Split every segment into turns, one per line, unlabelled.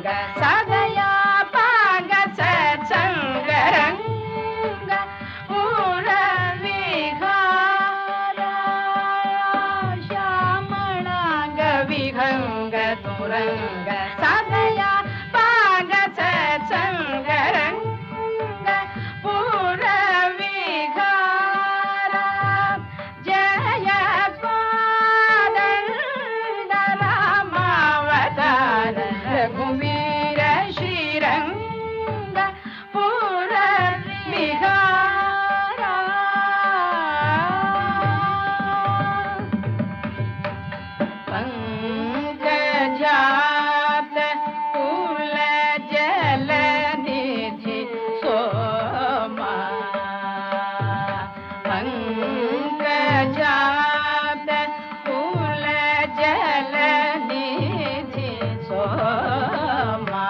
सदया पाग सत्संगरंग विहंग तुरंग सदया पाग सत्संगरंग पूर विहारा जय कोदंड रामावतार रघुवीर श्रीरंग पूर विहारा पंकजात कुल जल निधि सोमा पंकजात कुल जल निधि सोमा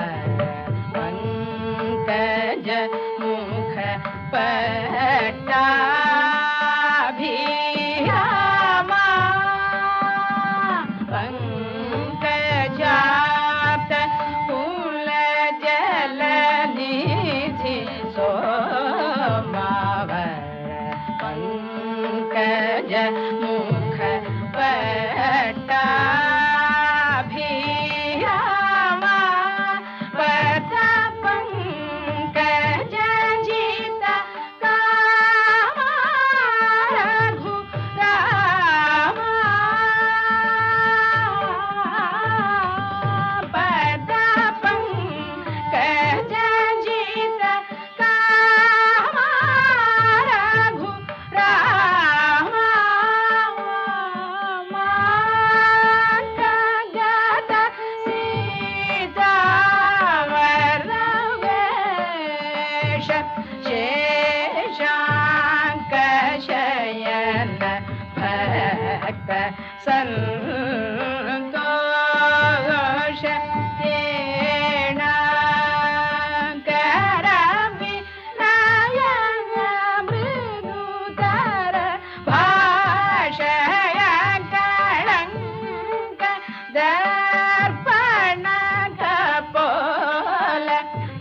पंकज मुख पट्टाभिरामा पंकजात कुल जल निधि सोमावर पंकज मुख पट्टाभिरामा पद पंकज जित कामा रघु रामा पद पंकज जित कामा रघु रामा मातगत सीतावर वेश शेषांक शयन भक्त संतोष येणा करवि नयन मृदुतर भाषय कलंक दर्पण कपोल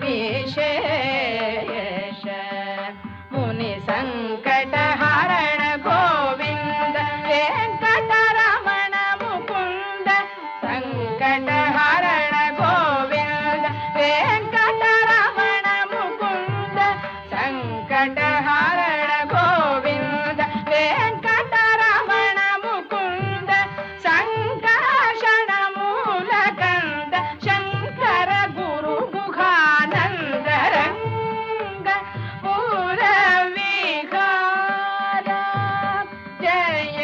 विशेष मुनि संकट हरण गोविंद वेंकटरमण मुकुंद संकट हरण गोविंद वेंकटरमण मुकुंद संकट हरण गोविंद वेंकटरमण मुकुंद संकर्षण मूलकंद शंकर गुरु गुहानंद रंग पूर विहारा जय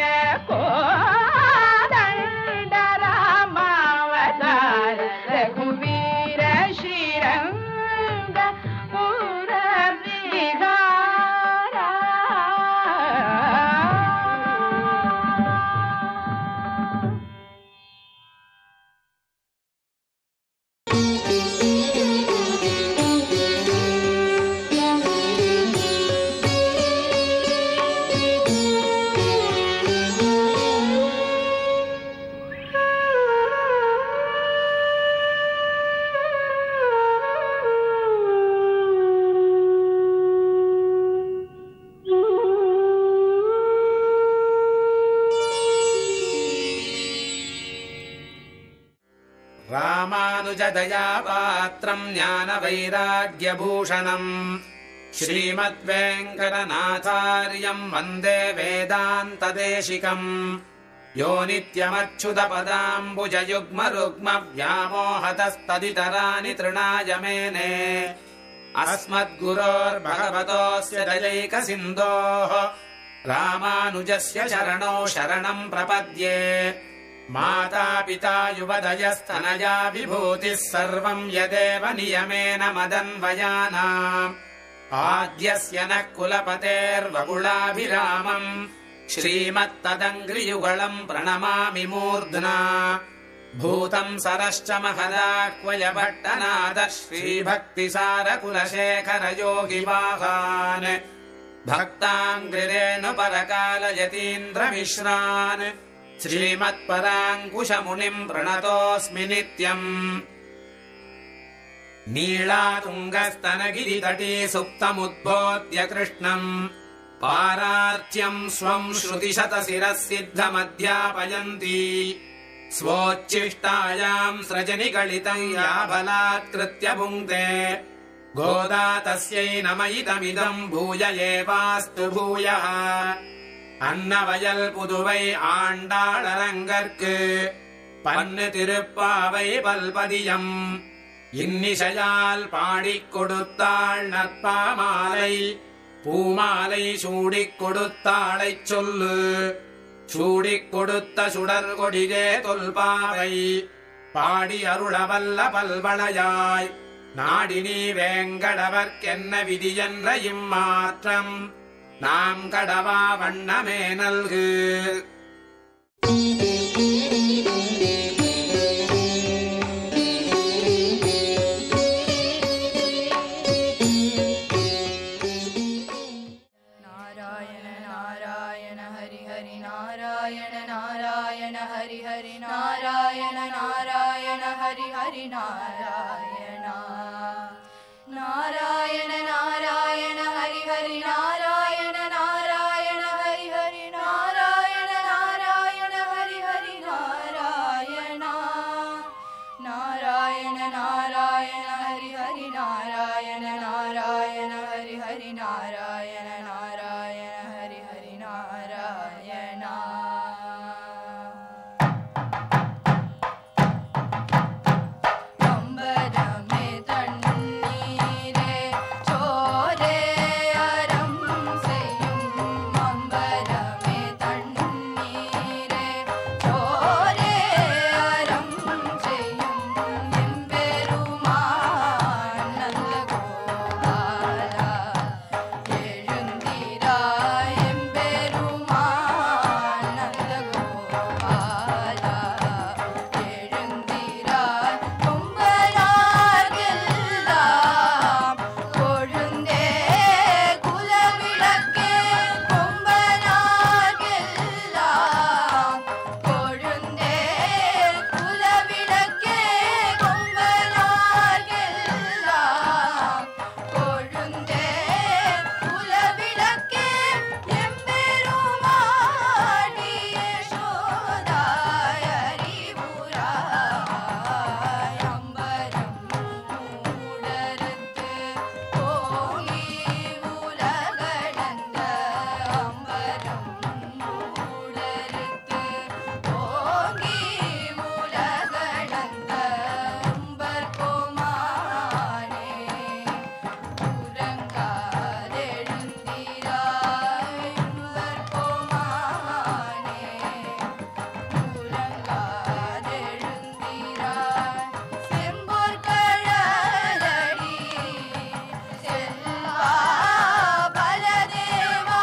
कोदंड रामावतार रघुवीर श्रीरंग पूर विहारा
रामानुजदयापात्रम् ज्ञानवैराग्यभूषणम् श्रीमद्वेङ्कटनाथार्यम् वन्दे वेदान्तदेशिकम् यो नित्यमच्युतपदाम्बुजयुग्मरुग्म व्यामोहतस्तदितराणि तृणाय मेने अस्मद्गुरोर्भगवतोऽस्य दयैकसिन्धोः रामानुजस्य चरणौ शरणम् प्रपद्ये माता पिता युवदयस्तनया विभूतिः सर्वम् यदेव नियमेन मदन्वयानाम् आद्यस्य नः कुलपतेर्वकुलाभिरामम् श्रीमत्तदङ्घ्रियुगलम् प्रणमामि मूर्ध्ना भूतम् सरश्च महदाह्वय भट्टनादः श्रीभक्तिसारकुलशेखर योगिवाहान् भक्ताङ्घ्रिरेणुपरकालयतीन्द्रमिश्रान् श्रीमत्पराङ्कुशमुनिम् प्रणतोऽस्मि नित्यम् नीलातुङ्गस्तनगिरितटे सुप्तमुद्बोध्य कृष्णम् पारार्थ्यम् स्वम् श्रुतिशतशिरःसिद्धमध्यापयन्ती स्वोच्छिष्टायाम् सृजनिगलितम् या बलात्कृत्य भुङ्क्ते गोदा तस्यै नमयिदमिदम् भूय एवास्तु भूयः अन्नवयल पुदुவை ஆண்டாளரங்கற்கு பன்னு திருப்பாவை பல்பதியம் இன்னிசையால் பாடிக் கொடுத்தாள் நற்பாமாலை பூமாலை சூடிக் கொடுத்தாளைச் சொல்லு சூடிக் கொடுத்த சுடர் கொடிகே தொல்பாவை பாடி அருளவல்ல பல்வளையாய் நாடினி வேங்கடவர்க்கென்ன விதியென்ற இம்மாற்றம் நாம் கடவா வண்ணமே நல்கு.
நாராயண நாராயண ஹரி ஹரி நாராயண நாராயண ஹரி ஹரி நாராயண நாராயண ஹரி ஹரி நாராயண நாராயண நாராயண ஹரி ஹரி நாராயண நாராயண ஹரி ஹரி நாராயண நாராயண ஹரி ஹரி நாராயண நாராயண நாராயண ஹரி ஹரி நாராயண நாராயண ஹரி ஹரி நாராயண நாராயண ஹரி ஹரி நாராயண. அம்பரமே தண்ணீரே சோரே அறம் செய்யும் அம்பரமே தண்ணீரே சோரே அறம் செய்யும் எம்பெருமான் நந்தகோபாலா எழுந்திராய் எம்பெருமான் நந்தகோபாலா எழுந்திராய் கொம்பனார்கெல்லாம் கொழுந்தே குலவிளக்கே கொம்பனார்கெல்லாம் கொழுந்தே குலவிளக்கே கொம்பனார்கெல்லாம் கொழுந்தே குலவிளக்கே எம்பெருமானி யசோதாய் அறிவுராய் அம்பரம் மூடறுத்து ஓங்கி உலகளந்த அம்பரம் மூடறுத்து ஓங்கி உலகளந்த உம்பர்கோமானே உறங்காதெழுந்திராய் உம்பர்கோமானே உறங்காதெழுந்திராய் செம்பொற்கழலடி செல்வா பலதேவா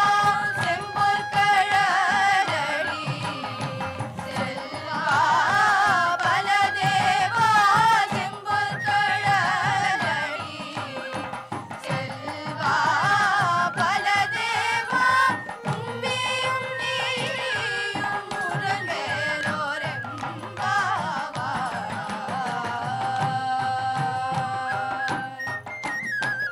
செம்பொற்கழலடி செல்வா பலதேவா செம்பொற்கழலடி செல்வா பலதேவா உம்பியும் நீயும் முரண்வேலோரெம்பாவாய்.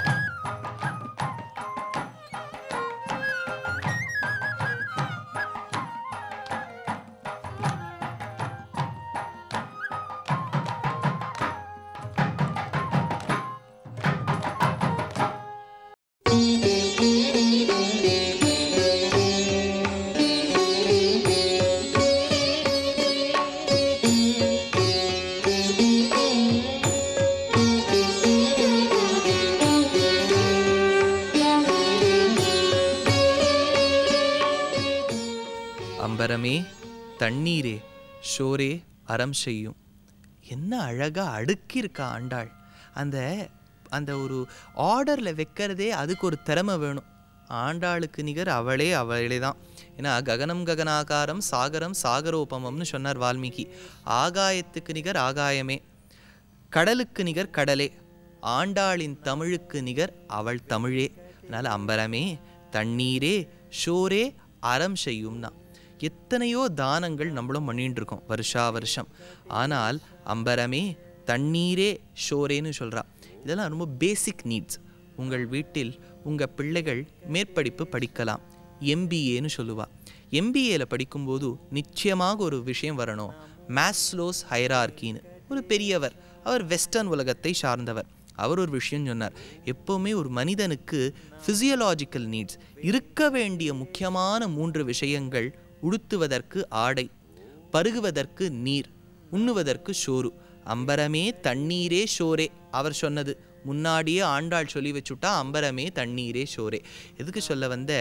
அம்பரமே தண்ணீரே ஷோரே அறம் செய்யும். என்ன அழகா அடுக்கியிருக்கா ஆண்டாள். அந்த அந்த ஒரு ஆர்டரில் வைக்கிறதே அதுக்கு ஒரு திறமை வேணும். ஆண்டாளுக்கு நிகர் அவளே தான். ஏன்னா ககனம் ககனாகாரம் சாகரம் சாகரோபமம்னு சொன்னார் வால்மீகி. ஆகாயத்துக்கு நிகர் ஆகாயமே, கடலுக்கு நிகர் கடலே, ஆண்டாளின் தமிழுக்கு நிகர் அவள் தமிழே. அதனால் அம்பரமே தண்ணீரே ஷோரே அறம் செய்யும்னா எத்தனையோ தானங்கள் நம்மளும் பண்ணிட்டு இருக்கோம் வருஷா வருஷம். ஆனால் அம்பரமே தண்ணீரே ஷோரேன்னு சொல்கிறா. இதெல்லாம் ரொம்ப பேசிக் நீட்ஸ். உங்கள் வீட்டில் உங்கள் பிள்ளைகள் மேற்படிப்பு படிக்கலாம், எம்பிஏன்னு சொல்லுவா. எம்பிஏல படிக்கும்போது நிச்சயமாக ஒரு விஷயம் வரணும், மேஸ்லோஸ் ஹைரார்கின்னு. ஒரு பெரியவர், அவர் வெஸ்டர்ன் உலகத்தை சார்ந்தவர். அவர் ஒரு விஷயம் சொன்னார், எப்போவுமே ஒரு மனிதனுக்கு ஃபிசியலாஜிக்கல் நீட்ஸ் இருக்க வேண்டிய முக்கியமான 3 விஷயங்கள்: உடுத்துவதற்கு ஆடை, பருகுவதற்கு நீர், உண்ணுவதற்கு சோறு. அம்பரமே தண்ணீரே ஷோரே அவர் சொன்னது. முன்னாடியே ஆண்டாள் சொல்லி வச்சுட்டா, அம்பரமே தண்ணீரே ஷோரே. எதுக்கு சொல்ல வந்த,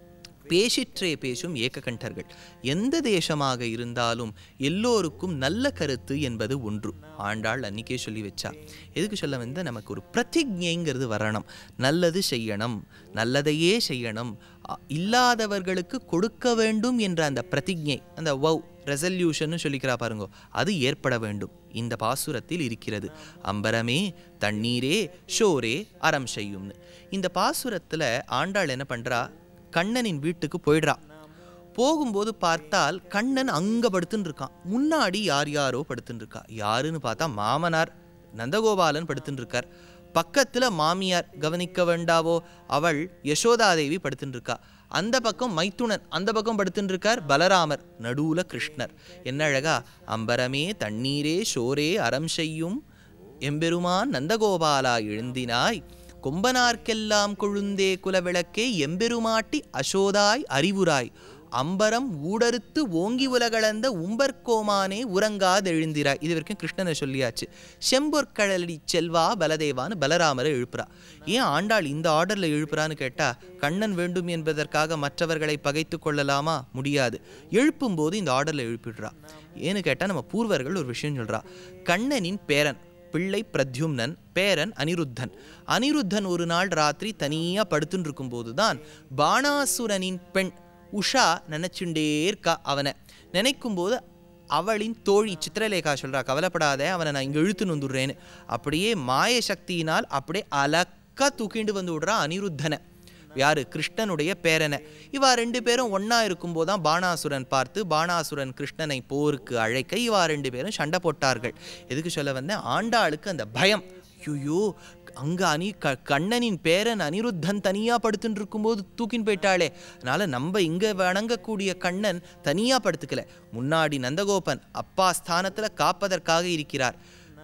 பேசிற்றே பேசும் ஏககண்டர்கள். எந்த தேசமாக இருந்தாலும் எல்லோருக்கும் நல்ல கருத்து என்பது ஒன்று. ஆண்டாள் அன்னிக்கே சொல்லி வச்சா. எதுக்கு சொல்ல வந்து, நமக்கு ஒரு பிரதிஜைங்கிறது வரணும். நல்லது செய்யணும், நல்லதையே செய்யணும், இல்லாதவர்களுக்கு கொடுக்க வேண்டும் என்ற அந்த பிரதிஜை, அந்த ரெசல்யூஷன் சொல்லிக்கிறா பாருங்க, அது ஏற்பட வேண்டும். இந்த பாசுரத்தில் இருக்கிறது. அம்பரமே தண்ணீரே ஷோரே அறம் செய்யும்னு. இந்த பாசுரத்தில் ஆண்டாள் என்ன பண்ணுறா, கண்ணனின் வீட்டுக்கு போயிடுறா. போகும்போது பார்த்தால் கண்ணன் அங்கே படுத்துன்னு இருக்கான். முன்னாடி யார் யாரோ படுத்துன்னு இருக்கா. யாருன்னு பார்த்தா மாமனார் நந்தகோபாலன் படுத்துன்னு இருக்கார். பக்கத்தில் மாமியார், கவனிக்க வேண்டாவோ, அவள் யசோதாதேவி படுத்துன்னு இருக்கா. அந்த பக்கம் மைத்துனன், அந்த பக்கம் படுத்துன்னு இருக்கார் பலராமர், நடுவில் கிருஷ்ணர். என்ன அழகா, அம்பரமே தண்ணீரே ஷோரே அறம் செய்யும் எம்பெருமான் நந்தகோபாலா எழுந்தினாய், கொம்பனார்க்கெல்லாம் கொழுந்தே குலவிளக்கே எம்பெருமாட்டி அசோதாய் அறிவுராய், அம்பரம் ஊடறுத்து ஓங்கி உலகளந்த உம்பர்கோமானே உறங்காதெழுந்திராய். இது வரைக்கும் கிருஷ்ணனை சொல்லியாச்சு. செம்பொற்கழலடி செல்வா பலதேவான்னு பலராமரை எழுப்புறா. ஏன் ஆண்டாள் இந்த ஆர்டரில் எழுப்புறான்னு கேட்டால், கண்ணன் வேண்டும் என்பதற்காக மற்றவர்களை பகைத்து கொள்ளலாமா? முடியாது. எழுப்பும்போது இந்த ஆர்டரில் எழுப்பிடுறா. ஏன்னு கேட்டால், நம்ம பூர்வர்கள் ஒரு விஷயம் சொல்கிறா. கண்ணனின் பேரன் பிள்ளை பிரத்யும்னன், பேரன் அனிருத்தன். அனிருத்தன் ஒரு நாள் ராத்திரி தனியாக படுத்துன்னு இருக்கும்போது தான் பாணாசுரனின் பெண் உஷா நினைச்சுட்டே இருக்கா. அவனை நினைக்கும் போது அவளின் தோழி சித்திரலேகா சொல்றா, கவலைப்படாத, அவனை நான் இங்கே இழுத்துன்னு வந்துடுறேன்னு. அப்படியே மாய சக்தியினால் அப்படியே அலக்கா தூக்கிண்டு வந்து விடுறா அனிருத்தனை. யாரு? கிருஷ்ணனுடைய பேரனை. இவா 2 பேரும் ஒன்னா இருக்கும்போது தான் பாணாசுரன் பார்த்து, பாணாசுரன் கிருஷ்ணனை போருக்கு அழைக்க இவா 2 பேரும் சண்டை போட்டார்கள். எதுக்கு சொல்ல வந்தேன், ஆண்டாளுக்கு அந்த பயம். ஐயோ, அங்கே கண்ணனின் பேரன் அனிருத்தன் தனியாக படுத்துட்டு இருக்கும்போது தூக்கின்னு போயிட்டாளே, அதனால் நம்ம இங்கே வணங்கக்கூடிய கண்ணன் தனியாக படுத்துக்கல, முன்னாடி நந்தகோபன் அப்பா ஸ்தானத்தில் காப்பதற்காக இருக்கிறார்.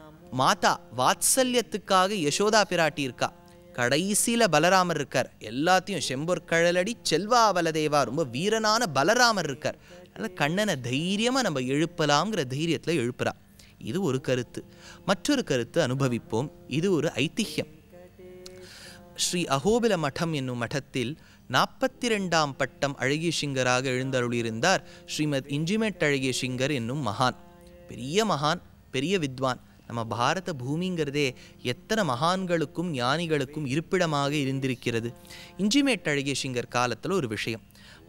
மாதா வாத்சல்யத்துக்காக யசோதா பிராட்டி இருக்கா. கடைசியில் பலராமர் இருக்கார். எல்லாத்தையும் செம்பொற்கழலடி செல்வா பலதேவா, ரொம்ப வீரனான பலராமர் இருக்கார். அதனால் கண்ணனை தைரியமாக நம்ம எழுப்பலாம்ங்கிற தைரியத்தில் எழுப்புறா. இது ஒரு கருத்து. மற்றொரு கருத்து அனுபவிப்போம். இது ஒரு ஐதிஹ்யம். ஸ்ரீ அகோபில மடம் என்னும் மடத்தில் 42ஆம் பட்டம் அழகிய சிங்கராக எழுந்தருளியிருந்தார் ஸ்ரீமத் இஞ்சிமெட் அழகிய சிங்கர் என்னும் மகான். பெரிய மகான், பெரிய வித்வான். நம்ம பாரத பூமிங்கிறதே எத்தனை மகான்களுக்கும் ஞானிகளுக்கும் இருப்பிடமாக இருந்திருக்கிறது. இஞ்சிமேட் அழகிய சிங்கர் காலத்தில் ஒரு விஷயம்.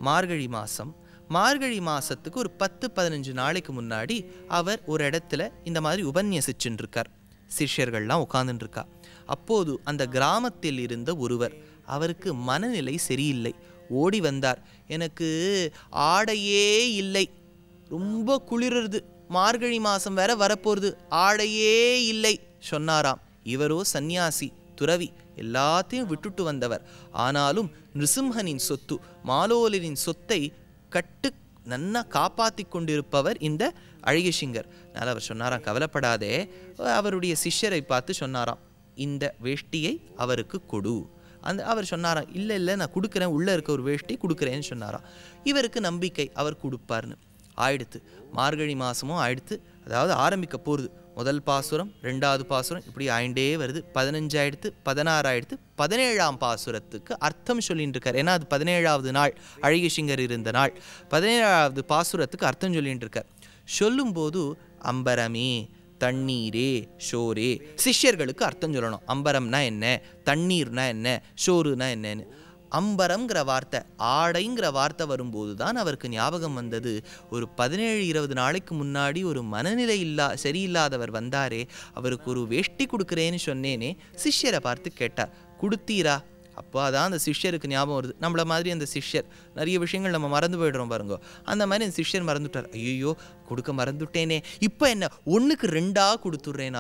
மார்கழி மாதத்துக்கு ஒரு 10-15 நாளைக்கு முன்னாடி அவர் ஒரு இடத்துல இந்த மாதிரி உபன்யசிச்சுன்னு இருக்கார். சிஷ்யர்கள்லாம் உட்கார்ந்துட்டு இருக்கா. அப்போது அந்த கிராமத்தில் இருந்த ஒருவர், அவருக்கு மனநிலை சரியில்லை, ஓடி வந்தார். எனக்கு ஆடையே இல்லை, ரொம்ப குளிருது, மார்கழி மாதம் வேற வரப்போகிறது, ஆடையே இல்லை சொன்னாராம். இவரோ சந்நியாசி, துறவி, எல்லாத்தையும் விட்டுட்டு வந்தவர். ஆனாலும் நிருசிம்ஹனின் சொத்து, மாலோலரின் சொத்தை கட்டு நன்னா காப்பாற்றி கொண்டிருப்பவர் இந்த அழகிய சிங்கர். அதனால் அவர் சொன்னாராம், கவலைப்படாதே. அவருடைய சிஷ்யரை பார்த்து சொன்னாராம், இந்த வேஷ்டியை அவருக்கு கொடு. அவர் சொன்னாராம், இல்லை நான் கொடுக்குறேன், உள்ளே இருக்க ஒரு வேஷ்டி கொடுக்குறேன்னு சொன்னாராம். இவருக்கு நம்பிக்கை, அவர் கொடுப்பார்னு. ஆயிடுத்து. மார்கழி மாதமும் ஆயிடுத்து. அதாவது ஆரம்பிக்க போகிறது. முதல் பாசுரம், 2வது பாசுரம், இப்படி ஆயிண்டே வருது. 15 ஆயிடுத்து, 16 ஆயிடுத்து. 17ஆம் பாசுரத்துக்கு அர்த்தம் சொல்லிட்டு இருக்கார். ஏன்னா அது 17ஆவது நாள் அழகிய சிங்கர் இருந்த நாள். 17ஆவது பாசுரத்துக்கு அர்த்தம் சொல்லிட்டு இருக்கார். சொல்லும்போது அம்பரமே தண்ணீரே ஷோரே, சிஷ்யர்களுக்கு அர்த்தம் சொல்லணும். அம்பரம்னா என்ன, தண்ணீர்னா என்ன, ஷோருனா என்னன்னு. அம்பரம்ங்கிற வார்த்தை, ஆடைங்கிற வார்த்தை வரும்போது தான் அவருக்கு ஞாபகம் வந்தது. ஒரு 17-20 நாளைக்கு முன்னாடி ஒரு மனநிலை சரியில்லாதவர் வந்தாரே, அவருக்கு ஒரு வேஷ்டி கொடுக்குறேன்னு சொன்னேனே, சிஷ்யரை பார்த்து கேட்டார், கொடுத்தீரா? அப்போ அதான் அந்த சிஷ்யருக்கு ஞாபகம் வருது. நம்மள மாதிரி அந்த சிஷ்யர் நிறைய விஷயங்கள் நம்ம மறந்து போய்டுறோம் பாருங்க. அந்த மாதிரி அந்த சிஷ்யர் மறந்துட்டார். ஐயோ கொடுக்க மறந்துட்டேனே, இப்போ என்ன 1க்கு 2ஆ கொடுத்துட்றேனாராம்.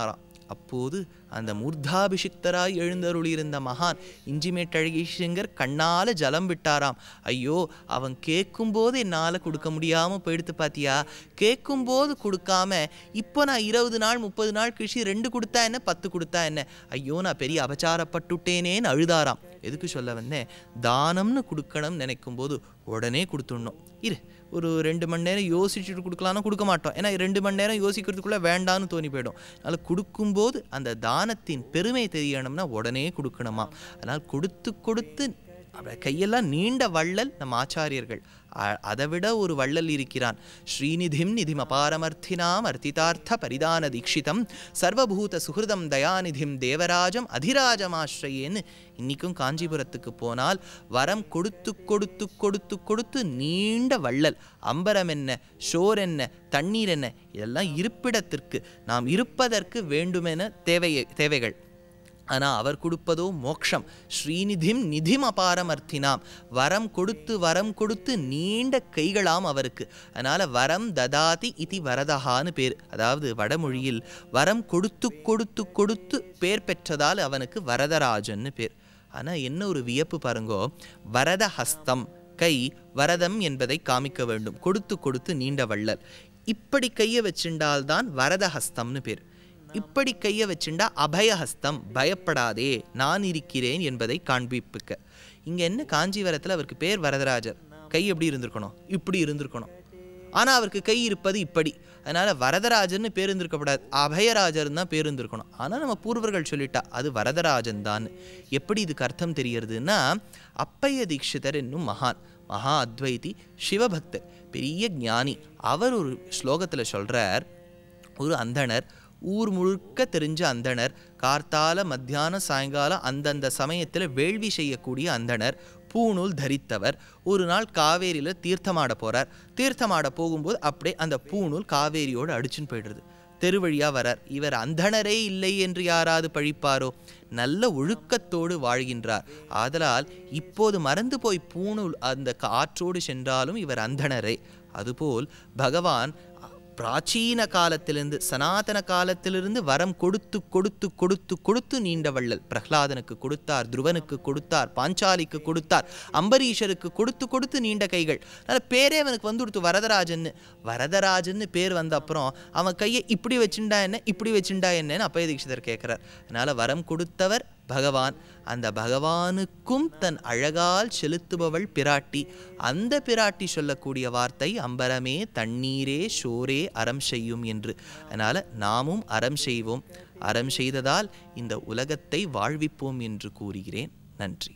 அப்போது அந்த மூர்தாபிஷிக்தராய் எழுந்தருளியிருந்த மகான் இஞ்சிமேட்டழகீஸ்வரர் கண்ணால ஜலம் விட்டாராம். ஐயோ, அவன் கேட்கும்போது என்னால் கொடுக்க முடியாமல் போயிடுத்து பாத்தியா, கேட்கும்போது கொடுக்காம இப்போ நான் 20 நாள் 30 நாள் கழிச்சு 2 கொடுத்தா என்ன 10 கொடுத்தா என்ன, ஐயோ நான் பெரிய அபச்சாரப்பட்டுட்டேனேன்னு அழுதாராம். எதுக்கு சொல்ல வந்தேன், தானம்னு கொடுக்கணும்னு நினைக்கும் போது உடனே கொடுத்துடணும். ஒரு 2 மணி நேரம் யோசிச்சுட்டு கொடுக்கலாம்னா கொடுக்க மாட்டோம். ஏன்னா 2 மணி நேரம் யோசிக்கிறதுக்குள்ளே வேண்டான்னு தோணி போயிடும். அதனால் கொடுக்கும்போது அந்த தானத்தின் பெருமை தெரியணும்னா உடனே கொடுக்கணுமா. அதனால் கொடுத்து கொடுத்து கையெல்லாம் நீண்ட வள்ளல் நம் ஆச்சாரியர்கள். அதை விட ஒரு வள்ளல் இருக்கிறான். ஸ்ரீநிதிம் நிதிம் அபாரமர்த்தினாம் அர்த்திதார்த்த பரிதான தீட்சிதம் சர்வபூத சுகிருதம் தயாநிதிம் தேவராஜம் அதிராஜமாஸ்ரயேன்னு. இன்னைக்கும் காஞ்சிபுரத்துக்கு போனால் வரம் கொடுத்து கொடுத்து கொடுத்து கொடுத்து நீண்ட வள்ளல். அம்பரம் என்ன, ஷோர் என்ன, தண்ணீர் என்ன, இதெல்லாம் இருப்பிடத்திற்கு நாம் இருப்பதற்கு வேண்டுமென தேவைகள். ஆனால் அவர் கொடுப்பதோ மோக்ஷம். ஸ்ரீநிதிம் நிதிம் அபாரமர்த்தினாம், வரம் கொடுத்து வரம் கொடுத்து நீண்ட கைகளாம் அவருக்கு. அதனால் வரம் ததாதி இதி வரதஹான்னு பேர். அதாவது வடமொழியில் வரம் கொடுத்து கொடுத்து கொடுத்து பேர் பெற்றதால் அவனுக்கு வரதராஜன்னு பேர். ஆனால் என்ன ஒரு வியப்பு பாருங்கோ, வரத ஹஸ்தம் கை வரதம் என்பதை காமிக்க வேண்டும். கொடுத்து கொடுத்து நீண்ட வள்ளல். இப்படி கையை வச்சுண்டால்தான் வரதஹஸ்தம்னு பேர். இப்படி கையை வச்சுண்டா அபயஹஸ்தம், பயப்படாதே நான் இருக்கிறேன் என்பதை காண்பிப்புக்க. இங்கே என்ன, காஞ்சிபுரத்தில் அவருக்கு பேர் வரதராஜர். கை எப்படி இருந்திருக்கணும், இப்படி இருந்திருக்கணும். ஆனால் அவருக்கு கை இருப்பது இப்படி. அதனால் வரதராஜர்னு பேர் இருந்திருக்கப்படாது, அபயராஜர்னு தான் பேர் இருந்திருக்கணும். ஆனால் நம்ம பூர்வர்கள் சொல்லிட்டா அது வரதராஜன் தான். எப்படி இதுக்கு அர்த்தம் தெரியறதுன்னா, அப்பைய தீட்சிதர் என்னும் மகா அத்வைதி சிவபக்தர், பெரிய ஞானி. அவர் ஒரு ஸ்லோகத்தில் சொல்கிறார், ஒரு அந்தணர், ஊர் முழுக்க தெரிஞ்ச அந்தணர், கார்த்தால மத்தியானம் சாயங்காலம் அந்தந்த சமயத்தில் வேள்வி செய்யக்கூடிய அந்தணர், பூணூல் தரித்தவர். ஒரு நாள் காவேரியில் தீர்த்தமாட போகிறார். தீர்த்தமாட போகும்போது அப்படியே அந்த பூணூல் காவேரியோடு அடிச்சுன்னு போய்டுறது. தெருவழியாக வரார். இவர் அந்தணரே இல்லை என்று யாராவது பழிப்பாரோ? நல்ல ஒழுக்கத்தோடு வாழ்கின்றார். ஆதலால் இப்போது மறந்து போய் பூணூல் அந்த ஆற்றோடு சென்றாலும் இவர் அந்தணரே. அதுபோல் பகவான் பிராச்சீன காலத்திலிருந்து சனாதன காலத்திலிருந்து வரம் கொடுத்து கொடுத்து கொடுத்து கொடுத்து நீண்ட வள்ளல். பிரஹ்லாதனுக்கு கொடுத்தார், துருவனுக்கு கொடுத்தார், பாஞ்சாலிக்கு கொடுத்தார், அம்பரீஷருக்கு கொடுத்து கொடுத்து நீண்ட கைகள். அதனால் பேரே அவனுக்கு வந்து கொடுத்து வரதராஜன்னு. வரதராஜன்னு பேர் வந்த அப்புறம் அவன் கையை இப்படி வச்சுண்டா என்ன, இப்படி வச்சுண்டா என்னன்னு அப்பைய தீட்சிதர் கேட்குறார். அதனால் வரம் கொடுத்தவர் பகவான். அந்த பகவானுக்கும் தன் அழகால் செலுத்துபவள் பிராட்டி. அந்த பிராட்டி சொல்லக்கூடிய வார்த்தை அம்பரமே தண்ணீரே ஷோரே அறம் செய்யும் என்று. அதனால் நாமும் அறம் செய்வோம். அறம் செய்ததால் இந்த உலகத்தை வாழ்விப்போம் என்று கூறுகிறேன். நன்றி.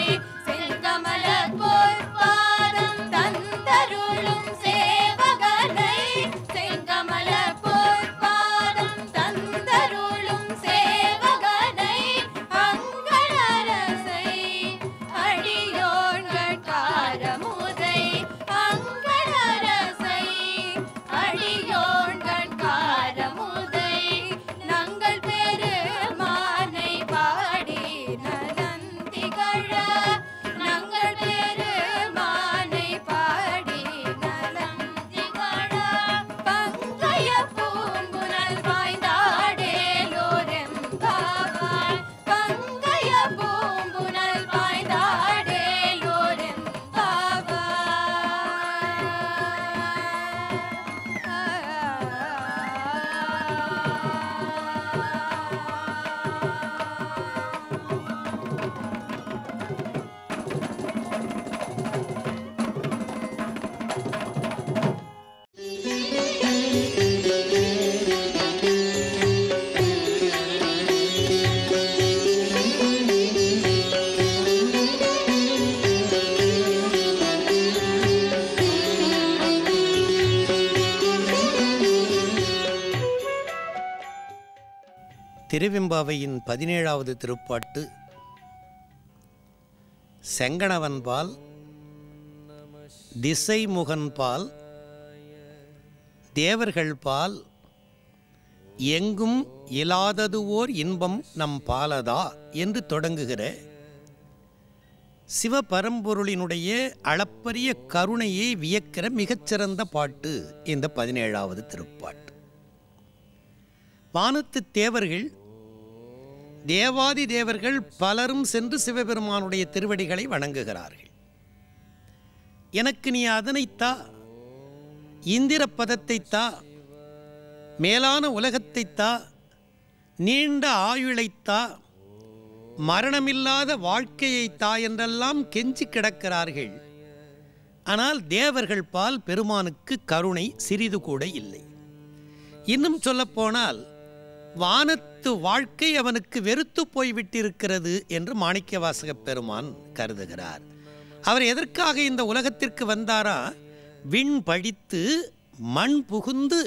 செங்கமல போர் பாதம் தந்தருளும் சேவகன
திருவெம்பாவையின் 17வது திருப்பாட்டு. செங்கணவன்பால், திசைமுகன்பால், தேவர்கள்பால், எங்கும் இலாதது ஓர் இன்பம் நம் பாலதா என்று தொடங்குகிற சிவபரம்பொருளினுடைய அளப்பரிய கருணையை வியக்கிற மிகச்சிறந்த பாட்டு இந்த 17வது திருப்பாட்டு. வானத்து தேவர்கள், தேவாதி தேவர்கள் பலரும் சென்று சிவபெருமானுடைய திருவடிகளை வணங்குகிறார்கள். எனக்கு நீ அதனைத்தா, இந்திர பதத்தைத்தா, மேலான உலகத்தைத்தா, நீண்ட ஆயுளைத்தா, மரணமில்லாத வாழ்க்கையைத்தா என்றெல்லாம் கெஞ்சி கிடக்கிறார்கள். ஆனால் தேவர்கள் பால் பெருமானுக்கு கருணை சிறிது கூட இல்லை. இன்னும் சொல்லப்போனால் வானத்து வாழ்க்கை அவனுக்கு வெறுத்து போய்விட்டிருக்கிறது என்று மாணிக்கவாசக பெருமான் கருதுகிறார். அவர் எதற்காக இந்த உலகத்திற்கு வந்தாரா? விண் படித்து மண் புகுந்து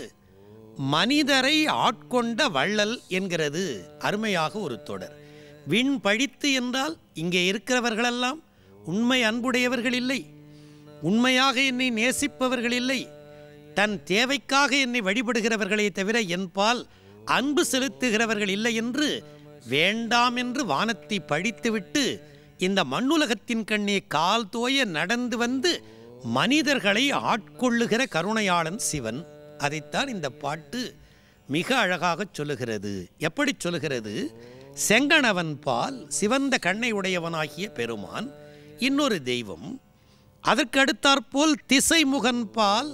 மனிதரை ஆட்கொண்ட வள்ளல் என்கிறது அருமையாக ஒரு தொடர். விண் பழித்து என்றால் இங்கே இருக்கிறவர்களெல்லாம் உண்மை அன்புடையவர்கள் இல்லை, உண்மையாக என்னை நேசிப்பவர்கள் இல்லை, தன் தேவைக்காக என்னை வழிபடுகிறவர்களே தவிர என்பால் அன்பு செலுத்துகிறவர்கள் இல்லை என்று வேண்டாம் என்று வானத்தை பழித்துவிட்டு இந்த மண்ணுலகத்தின் கண்ணே கால் தோய நடந்து வந்து மனிதர்களை ஆட்கொள்ளுகிற கருணையாளன் சிவன். அதைத்தான் இந்த பாட்டு மிக அழகாக சொல்லுகிறது. எப்படி சொல்லுகிறது? செங்கணவன் பால், சிவந்த கண்ணை உடையவனாகிய பெருமான் இன்னொரு தெய்வம். அதற்கு அடுத்தாற்போல் திசைமுகன் பால்,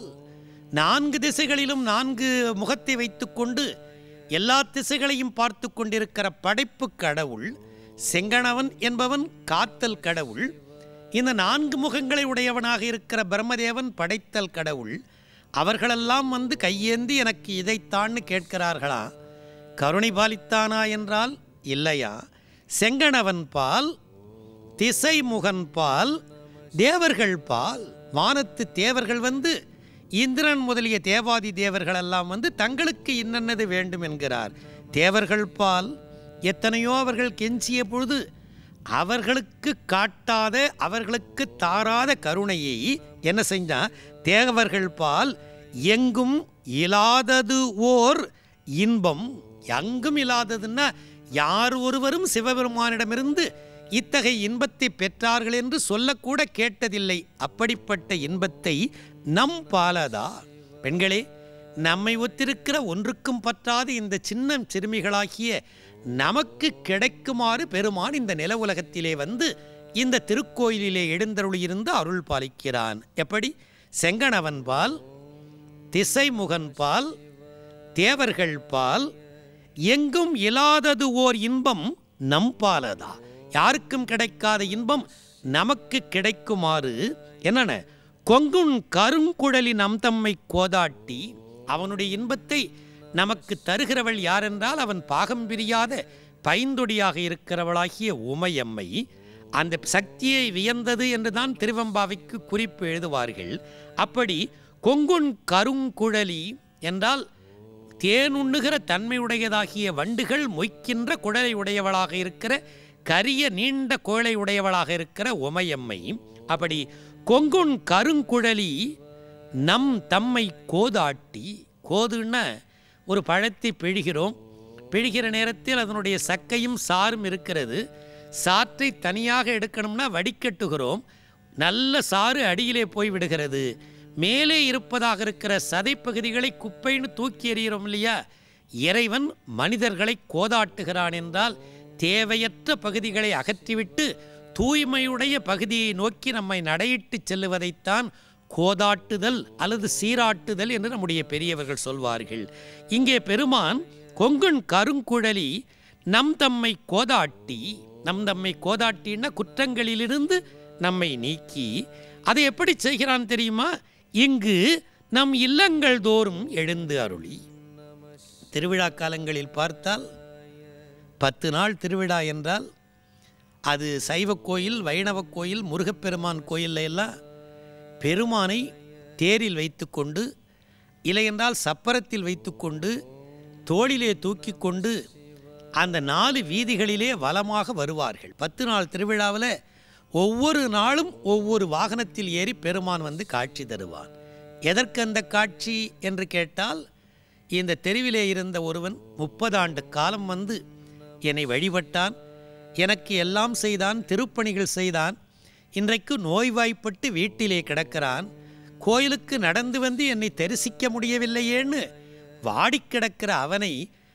4 திசைகளிலும் 4 முகத்தை வைத்துக்கொண்டு எல்லா திசைகளையும் பார்த்து கொண்டிருக்கிற படைப்பு கடவுள் செங்கணவன் என்பவன் காத்தல் கடவுள். இந்த 4 முகங்களை உடையவனாக இருக்கிற பிரம்மதேவன் படைத்தல் கடவுள். அவர்களெல்லாம் வந்து கையேந்தி எனக்கு இதைத்தான்னு கேட்கிறார்களா? கருணை பாலித்தானா என்றால் இல்லையா? செங்கணவன் பால், திசைமுகன் பால், தேவர்கள் பால், வானத்து தேவர்கள் வந்து இந்திரன் முதலிய தேவாதி தேவர்கள் எல்லாம் வந்து தங்களுக்கு இன்னென்னது வேண்டும் என்கிறார். தேவர்கள் பால் எத்தனையோ அவர்கள் கெஞ்சிய பொழுது அவர்களுக்கு காட்டாத, அவர்களுக்கு தாராத கருணையை என்ன செஞ்சா? தேவர்கள் பால் எங்கும் இலாதது ஓர் இன்பம். எங்கும் இல்லாததுன்னா யார் ஒருவரும் சிவபெருமானிடமிருந்து இத்தகைய இன்பத்தை பெற்றார்கள் என்று சொல்லக்கூட கேட்டதில்லை. அப்படிப்பட்ட இன்பத்தை நம் பாலதா. பெண்களே, நம்மை ஒத்திருக்கிற ஒன்றுக்கும் பற்றாத இந்த சின்ன சிறுமிகளாகிய நமக்கு கிடைக்குமாறு பெருமான் இந்த நில உலகத்திலே வந்து இந்த திருக்கோயிலிலே எழுந்தருளியிருந்து அருள் பாலிக்கிறான். எப்படி? செங்கணவன் பால், திசைமுகன் பால், தேவர்கள் பால், எங்கும் இல்லாதது ஓர் இன்பம் நம் பாலதா. யாருக்கும் கிடைக்காத இன்பம் நமக்கு கிடைக்குமாறு என்னென்ன? கொங்குன் கருங்குழலி நம் தம்மை கோதாட்டி. அவனுடைய இன்பத்தை நமக்கு தருகிறவள் யாரென்றால் அவன் பாகம் பிரியாத பைந்தொடியாக இருக்கிறவளாகிய உமையம்மை. அந்த சக்தியை வியந்தது என்றுதான் திருவெம்பாவைக்கு குறிப்பு எழுதுவார்கள். அப்படி கொங்குன் கருங்குழலி என்றால் தேனுண்ணுகிற தன்மையுடையதாகிய வண்டுகள் மொய்க்கின்ற குழலை உடையவளாக இருக்கிற கரிய நீண்ட குழலை உடையவளாக இருக்கிற உமையம்மை. அப்படி கொங்குன் கருங்குழலி நம் தம்மை கோதாட்டி. கோதுன்னா ஒரு பழத்தை பிழிகிறோம், பிழிகிற நேரத்தில் அதனுடைய சக்கையும் சாரும் இருக்கிறது. சாற்றை தனியாக எடுக்கணும்னா வடிகட்டுகிறோம், நல்ல சாறு அடியிலே போய் விடுகிறது. மேலே இருப்பதாக இருக்கிற சதைப்பகுதிகளை குப்பைன்னு தூக்கி எறிகிறோம் இல்லையா? இறைவன் மனிதர்களை கோதாட்டுகிறான் என்றால் தேவையற்ற பகுதிகளை அகற்றிவிட்டு தூய்மையுடைய பகுதியை நோக்கி நம்மை நடையிட்டு செல்லுவதைத்தான் கோதாட்டுதல் அல்லது சீராட்டுதல் என்று நம்முடைய பெரியவர்கள் சொல்வார்கள். இங்கே பெருமான் கொங்குன் கருங்குழலி நம் தம்மை கோதாட்டி. நம் தம்மை கோதாட்டின்னா குற்றங்களிலிருந்து நம்மை நீக்கி. அதை எப்படி செய்கிறான் தெரியுமா? இங்கு நம் இல்லங்கள் தோறும் எழுந்து அருளி. திருவிழா காலங்களில் பார்த்தால் 10 நாள் திருவிழா என்றால் அது சைவ கோயில், வைணவ கோயில், முருகப்பெருமான் கோயிலில் எல்லாம் பெருமானை தேரில் வைத்துக்கொண்டு, இல்லையென்றால் சப்பரத்தில் வைத்துக்கொண்டு, தோளிலே தூக்கி கொண்டு அந்த 4 வீதிகளிலே வலமாக வருவார்கள். 10 நாள் திருவிழாவில் ஒவ்வொரு நாளும் ஒவ்வொரு வாகனத்தில் ஏறி பெருமான் வந்து காட்சி தருவான். எதற்கு அந்த காட்சி என்று கேட்டால், இந்த தெருவிலே இருந்த ஒருவன் 30 ஆண்டு காலம் வந்து என்னை வழிபட்டான், எனக்கு எல்லாம் செய்தான், திருப்பணிகள் செய்தான், இன்றைக்கு நோய்வாய்ப்பட்டு வீட்டிலே கிடக்கிறான், கோயிலுக்கு நடந்து வந்து என்னை தரிசிக்க முடியவில்லையேன்னு வாடி கிடக்கிற அவனை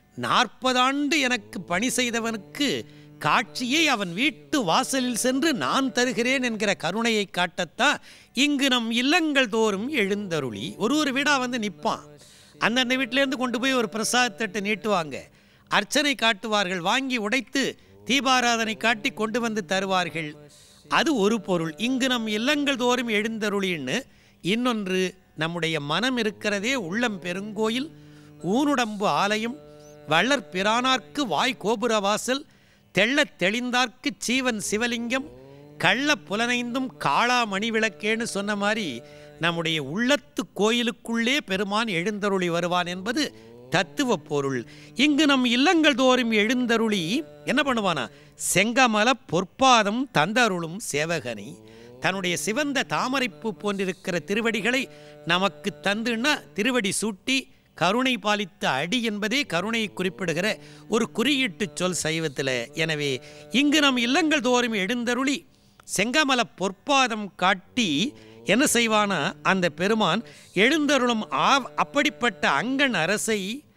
40 ஆண்டு எனக்கு பணி செய்தவனுக்கு காட்சியை அவன் வீட்டு வாசலில் சென்று நான் தருகிறேன் என்கிற கருணையை காட்டத்தான் இங்கு நம் இல்லங்கள் தோறும் எழுந்தருளி ஒரு வீடாக வந்து நிற்பான். அந்தந்த வீட்டிலேருந்து கொண்டு போய் ஒரு பிரசாதத்தட்டு நீட்டுவாங்க, அர்ச்சனை காட்டுவார்கள், வாங்கி உடைத்து தீபாராதனை காட்டி கொண்டு வந்து தருவார்கள். அது ஒரு பொருள். இங்கு நம் இல்லங்கள் தோறும் எழுந்தருளின்னு இன்னொன்று, நம்முடைய மனம் இருக்கிறதே உள்ளம் பெருங்கோயில், ஊனுடம்பு ஆலயம், வள்ளற் பிரானார்க்கு வாய் கோபுர வாசல், தெள்ளத் தெளிந்தார்க்கு சீவன் சிவலிங்கம், கள்ள புலனைந்தும் காளா மணி விளக்கேன்னு சொன்ன மாதிரி நம்முடைய உள்ளத்து கோயிலுக்குள்ளே பெருமான் எழுந்தருளி வருவான் என்பது தத்துவ பொருள். இங்கு நம் இல்லங்கள் தோறும் எழுந்தருளி என்ன பண்ணுவானா, செங்கமல பொற்பாதம் தந்தருளும் சேவகனை, தன்னுடைய சிவந்த தாமரைப்பூ போன்றிருக்கிற திருவடிகளை நமக்கு தந்துன்னா திருவடி சூட்டி கருணை பாலித்த அடி என்பதே கருணையை குறிப்பிடுகிற ஒரு குறியீட்டு சொல் சைவத்தில். எனவே இங்கு நம் இல்லங்கள் தோறும் எழுந்தருளி செங்கமல பொற்பாதம் காட்டி என்ன செய்வானா, அந்த பெருமான் எழுந்தருளும் அப்படிப்பட்ட அங்கன் அரசை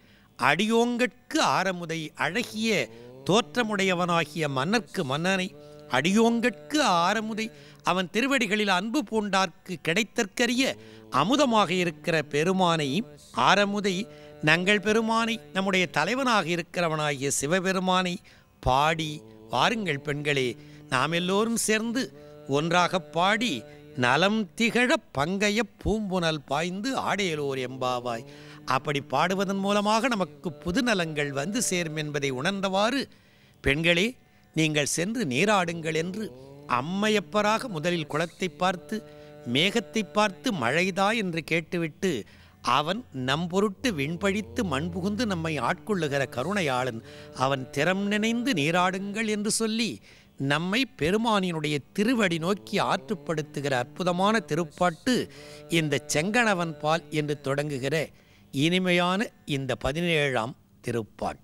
அடியோங்கட்கு ஆரமுதை, அழகிய தோற்றமுடையவனாகிய மன்னர்க்கு மன்னனை, அடியோங்கட்கு ஆரமுதை, அவன் திருவடிகளில் அன்பு பூண்டார்க்கு கிடைத்தற்கரிய அமுதமாக இருக்கிற பெருமானை, ஆரமுதை நங்கள் பெருமானை, நம்முடைய தலைவனாக இருக்கிறவனாகிய சிவபெருமானை பாடி வாருங்கள் பெண்களே, நாம் எல்லோரும் சேர்ந்து ஒன்றாக பாடி நலம் திகழ பங்கைய பூம்புனல் பாய்ந்து ஆடையலோர் எம்பாவாய். அப்படி பாடுவதன் மூலமாக நமக்கு புது நலங்கள் வந்து சேரும் என்பதை உணர்ந்தவாறு, பெண்களே நீங்கள் சென்று நீராடுங்கள் என்று அம்மையப்பராக முதலில் குளத்தை பார்த்து மேகத்தை பார்த்து மழைதா என்று கேட்டுவிட்டு, அவன் நம் பொருட்டு விண்பழித்து மண் புகுந்து நம்மை ஆட்கொள்ளுகிற கருணையாளன், அவன் திறம் நினைந்து நீராடுங்கள் என்று சொல்லி நம்மை பெருமானினுடைய திருவடி நோக்கி ஆற்றுப்படுத்துகிற அற்புதமான திருப்பாட்டு இந்த செங்கணவன் பால் என்று தொடங்குகிற இனிமையான இந்த 17ஆம் திருப்பாட்டு.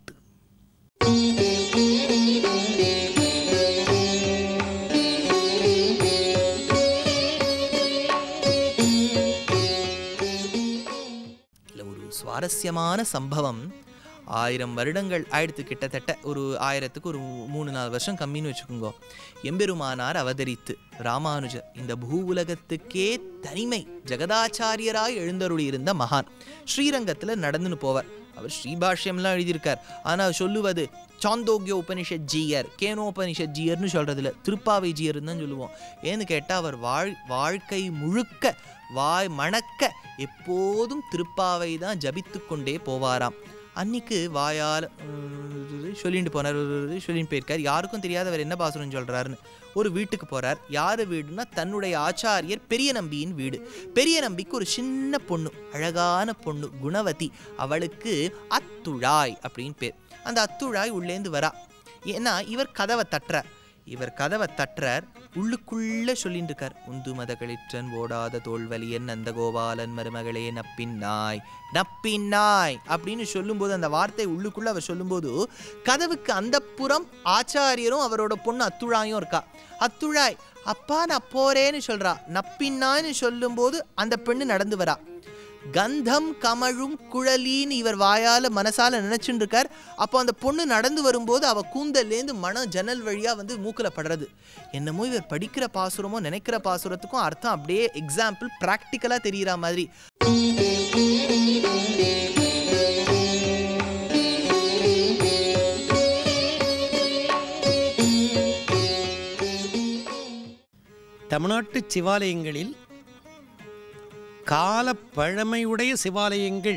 ஒரு சுவாரஸ்யமான சம்பவம். 1000 வருடங்கள் ஆயிடுத்து, கிட்டத்தட்ட ஒரு 1000க்கு ஒரு 3-4 வருஷம் கம்மின்னு வச்சுக்கோங்க. எம்பெருமானார் அவதரித்து ராமானுஜர் இந்த பூ உலகத்துக்கே தனிமை ஜெகதாச்சாரியராய் எழுந்தருளி இருந்த மகான் ஸ்ரீரங்கத்தில் நடந்துன்னு போவார். அவர் ஸ்ரீபாஷ்யம்லாம் எழுதியிருக்கார். ஆனால் சொல்லுவது சாந்தோக்கிய உபனிஷத் ஜீயர், கேனோபனிஷத் ஜீயர்னு சொல்கிறதில்ல, திருப்பாவை ஜீயர்னு தான் சொல்லுவோம். ஏன்னு கேட்டால் அவர் வாழ்க்கை முழுக்க வாய் மணக்க எப்போதும் திருப்பாவை தான் ஜபித்து கொண்டே போவாராம். அன்னைக்கு வாயால் சொல்லிட்டு போனார், சொல்லிட்டு போயிருக்கார். யாருக்கும் தெரியாத அவர் என்ன பாசுரம் சொல்கிறாருன்னு. ஒரு வீட்டுக்கு போகிறார். யார் வீடுனா தன்னுடைய ஆச்சாரியர் பெரிய நம்பியின் வீடு. பெரிய நம்பிக்கு ஒரு சின்ன பொண்ணு, அழகான பொண்ணு குணவதி. அவளுக்கு அத்துழாய் அப்படின்னு பேர். அந்த அத்துழாய் உள்ளேந்து வரா. ஏன்னா இவர் கதவை தட்டுறார். உள்ளுக்குள்ள சொல்லிட்டு இருக்கார், உந்து மதகளிற்றன் ஓடாத தோல்வலியன் அந்த கோபாலன் மருமகளே நப்பின்னாய் அப்படின்னு சொல்லும்போது, அந்த வார்த்தை உள்ளுக்குள்ள அவர் சொல்லும்போது, கதவுக்கு அந்த புறம் ஆச்சாரியரும் அவரோட பொண்ணு அத்துழாயும் இருக்கா. அத்துழாய் அப்பா நான் போறேன்னு சொல்றா. நப்பின்னாய்னு சொல்லும்போது அந்த பெண்ணு நடந்து வரா. கந்தம் கமழும் குழலின்னு இவர் வாயால மனசால நினைச்சுட்டு இருக்கார். அப்போ அந்த பொண்ணு நடந்து வரும்போது அவ கூந்தல்லேருந்து மனம் ஜன்னல் வழியா வந்து மூக்குல படுறது. என்னமோ இவர் படிக்கிற பாசுரமோ நினைக்கிற பாசுரத்துக்கும் அர்த்தம் அப்படியே எக்ஸாம்பிள் பிராக்டிக்கலா தெரியற மாதிரி.
தமிழ்நாட்டு சிவாலயங்களில் கால பழமையுடைய சிவாலயங்கள்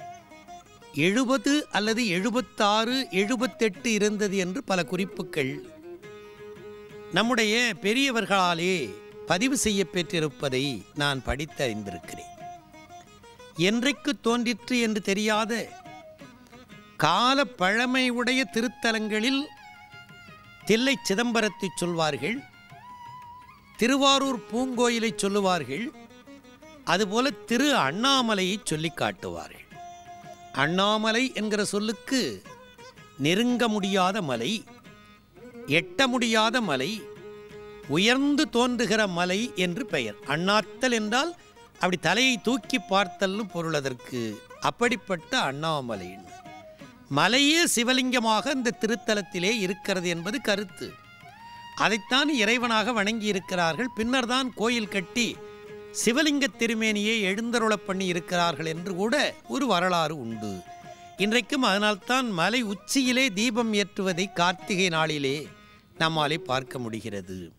70 அல்லது 76, 78 இருந்தது என்று பல குறிப்புகள் நம்முடைய பெரியவர்களாலே பதிவு செய்ய பெற்றிருப்பதை நான் படித்தறிந்திருக்கிறேன். என்றைக்கு தோன்றிற்று என்று தெரியாத கால பழமையுடைய திருத்தலங்களில் தில்லை சிதம்பரத்தை சொல்வார்கள், திருவாரூர் பூங்கோயிலை சொல்லுவார்கள், அதுபோல திரு அண்ணாமலையை சொல்லி காட்டுவார்கள். அண்ணாமலை என்கிற சொல்லுக்கு நெருங்க முடியாத மலை, எட்ட முடியாத மலை, உயர்ந்து தோன்றுகிற மலை என்று பெயர். அண்ணாத்தல் என்றால் அப்படி தலையை தூக்கி பார்த்தல்னு பொருள் அதற்கு. அப்படிப்பட்ட அண்ணாமலை மலையே சிவலிங்கமாக இந்த திருத்தலத்திலே இருக்கிறது என்பது கருத்து. அதைத்தான் இறைவனாக வணங்கி இருக்கிறார்கள். பின்னர் தான் கோயில் கட்டி சிவலிங்க திருமேனியை எழுந்தருளப் பண்ணி இருக்கிறார்கள் என்று கூட ஒரு வரலாறு உண்டு. இன்றைக்கும் அதனால்தான் மலை உச்சியிலே தீபம் ஏற்றுவதை கார்த்திகை நாளிலே நம்மாலே பார்க்க முடிகிறது.